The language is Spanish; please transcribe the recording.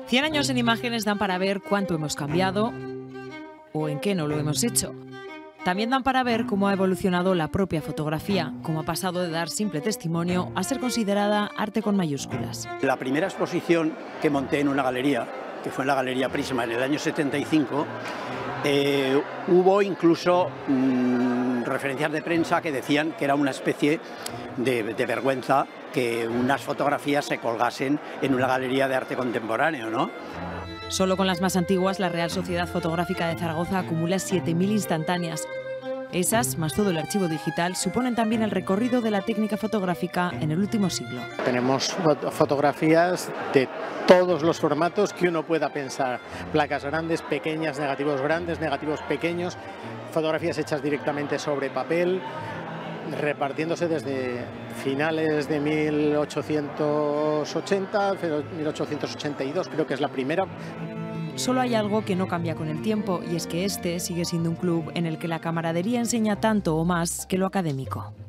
100 años en imágenes dan para ver cuánto hemos cambiado o en qué no lo hemos hecho. También dan para ver cómo ha evolucionado la propia fotografía, cómo ha pasado de dar simple testimonio a ser considerada arte con mayúsculas. La primera exposición que monté en una galería, que fue en la Galería Prisma en el año 75, hubo incluso referencias de prensa que decían que era una especie de vergüenza que unas fotografías se colgasen en una galería de arte contemporáneo, ¿no? Solo con las más antiguas, la Real Sociedad Fotográfica de Zaragoza acumula 7.000 instantáneas. Esas, más todo el archivo digital, suponen también el recorrido de la técnica fotográfica en el último siglo. Tenemos fotografías de todos los formatos que uno pueda pensar. Placas grandes, pequeñas, negativos pequeños, fotografías hechas directamente sobre papel, repartiéndose desde finales de 1880, 1882, creo que es la primera. Solo hay algo que no cambia con el tiempo, y es que este sigue siendo un club en el que la camaradería enseña tanto o más que lo académico.